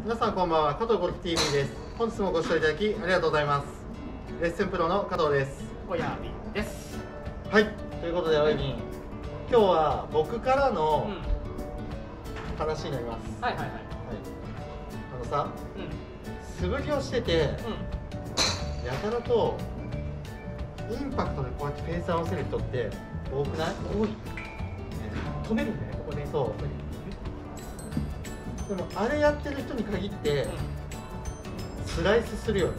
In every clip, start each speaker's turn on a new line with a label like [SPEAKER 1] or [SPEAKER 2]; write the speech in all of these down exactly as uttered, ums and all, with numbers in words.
[SPEAKER 1] 皆さんこんばんは、加藤ゴルフ ティーブイ です。本日もご視聴いただきありがとうございます。レッスンプロの加藤です。
[SPEAKER 2] 小矢部です。
[SPEAKER 1] はい、ということで、おやびん、今日は僕からの話になります。
[SPEAKER 2] うん、はいはいはい。はい、
[SPEAKER 1] あのさ、うん、素振りをしてて、うん、やたらとインパクトでこうやってペース合わせる人って多くない？
[SPEAKER 2] 多い。ね、止めるんだよね、ここで。そう。
[SPEAKER 1] でもあれやってる人に限って、うん、スライスするよね。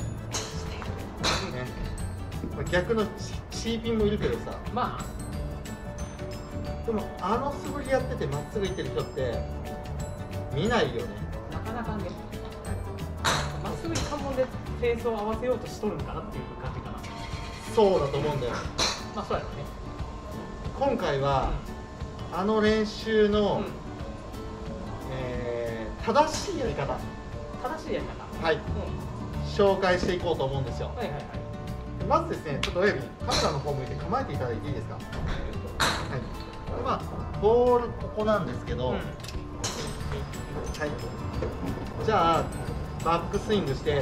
[SPEAKER 1] ね、まあ、逆のチーピンもいるけどさ、まあでもあの素振りやっててまっすぐいってる人って見ないよね。
[SPEAKER 2] なかなかね、まっすぐに関門でフェースを合わせようとしとるんかなっていう感じかな。
[SPEAKER 1] そうだと思うんだよ。
[SPEAKER 2] まあそうやろね。
[SPEAKER 1] 今回は、うん、あの練習の、うん、えー、正しいやり方
[SPEAKER 2] 正しいやり方
[SPEAKER 1] はい、うん、紹介していこうと思うんですよ。はいはいはい。まずですね、ちょっと親指カメラの方向いて構えていただいていいですか。はい、まあボールここなんですけど、うん、はい、じゃあバックスイングして、うん、はい、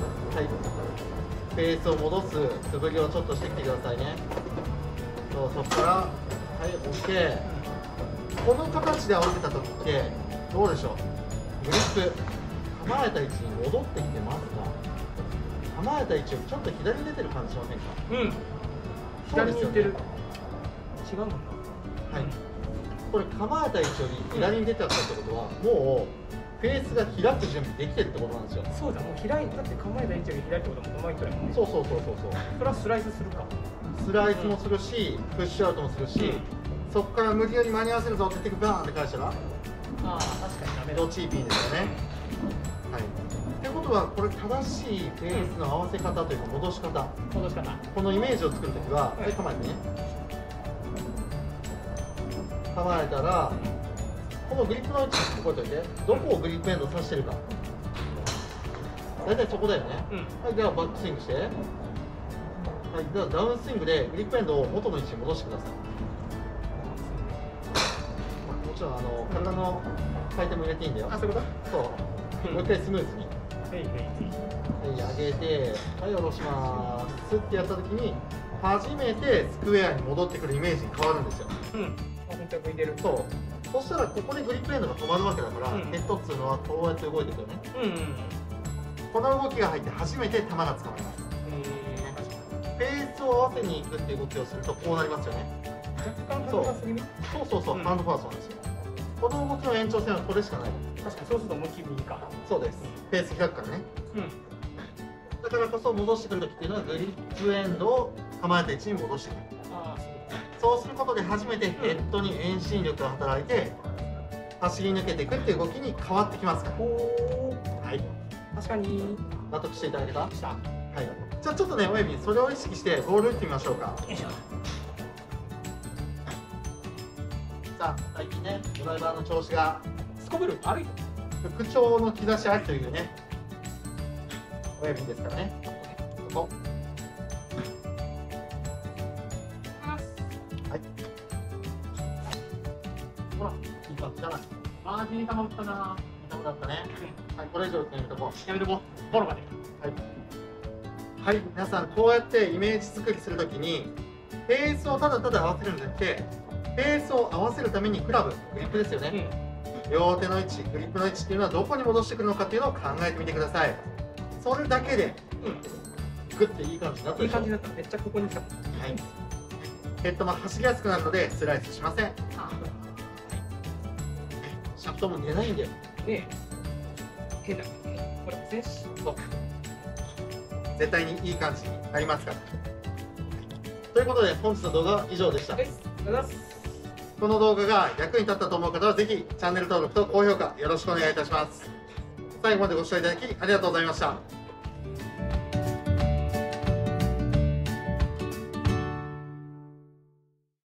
[SPEAKER 1] ペースを戻す素振りをちょっとしてきてくださいね。そう、そこからはい OK。この形で合わせた時ってどうでしょう。グリップ構えた位置に戻ってきてますか。構えた位置よりちょっと左に出てる感じしませんか。うん、
[SPEAKER 2] 左に行ってる。違うもんな。
[SPEAKER 1] はい、これ構えた位置より左に出ちゃったってことは、もうフェースが開く準備できてるってことなんですよ。
[SPEAKER 2] そうだ、もう開いたって構えた位置より左ってことはもううまいくらいもんね。
[SPEAKER 1] そうそうそうそうそう。
[SPEAKER 2] それはスライスするか。
[SPEAKER 1] スライスもするし、うん、プッシュアウトもするし、うん、そこから無理やり間に合わせるぞって言ってバーンって返したら、あ
[SPEAKER 2] あ確かにダメだ。
[SPEAKER 1] ドチーピーですよね。はい。ってことはこれ正しいフェースの合わせ方というか戻し方。
[SPEAKER 2] 戻し方。こ
[SPEAKER 1] のイメージを作るときは、はい、構えてね。構えたら、このグリップの位置覚えておいて、どこをグリップエンド刺してるか。大体そこだよね。うん、はい、ではバックスイングして。はい、ではダウンスイングでグリップエンドを元の位置に戻してください。もちろんあの体の回転も入れていいんだよ。
[SPEAKER 2] あ、そういうこと？
[SPEAKER 1] そう。もう一回スムーズに。はい、上げて、はい、下ろします。ってやったときに、初めてスクエアに戻ってくるイメージに変わるんですよ。うん。
[SPEAKER 2] 本当に向いてる。
[SPEAKER 1] そう。そしたら、ここでグリップエンドが止まるわけだから、うん、ヘッドっていうのはこうやって動いてくるよね。うん、うん。この動きが入って初めて球が捕まります。フェースを合わせに行くっていう動きをすると、こうなりますよね。
[SPEAKER 2] 若干ハンドファースト気味。
[SPEAKER 1] そうそうそう、うん、ハンドファーストなんですよ。この動きの延長線はこれしかない。
[SPEAKER 2] 確かにそうすると思いっきり右か。
[SPEAKER 1] そうです。フェース開くからね。うん。だからこそ戻してくるときっていうのはグリップエンドを構えた位置に戻してくる。ああ、そう。そうすることで初めてヘッドに遠心力が働いて走り抜けていくっていう動きに変わってきますから。はい。確かに納得していただけた？した。はい。じゃあちょっとね、親指それを意識してボール打ってみましょうか。よいしょ。さあ最近ね、ドライバーの調子が
[SPEAKER 2] すこぶる悪い
[SPEAKER 1] 復調の兆しありというね親指ですからね。そこはい、ほらいい感じじゃない。
[SPEAKER 2] あー、いい球打ったな。
[SPEAKER 1] いい球だったね。はい、これ以上やめとこう。
[SPEAKER 2] やめとこう。ボロまで。
[SPEAKER 1] はいはい、皆さんこうやってイメージ作りするときにフェースをただただ合わせるんじゃなくて、フェースを合わせるためにクラブ、グリップですよね、うん、両手の位置、グリップの位置っていうのはどこに戻してくるのかっていうのを考えてみてください。それだけで、うん、グッていい感じになったでしょ。いい感じになった。めっちゃここに来た。はい、ヘッドも走りやすくなるのでスライスしません。はあ、シャフトも出ないんだよ。ねえ、
[SPEAKER 2] 変だね。これ全しそう。
[SPEAKER 1] 絶対にいい感じになりますから。ということで本日の動画は以上でした。この動画が役に立ったと思う方はぜひチャンネル登録と高評価よろしくお願いいたします。最後までご視聴いただきありがとうございました。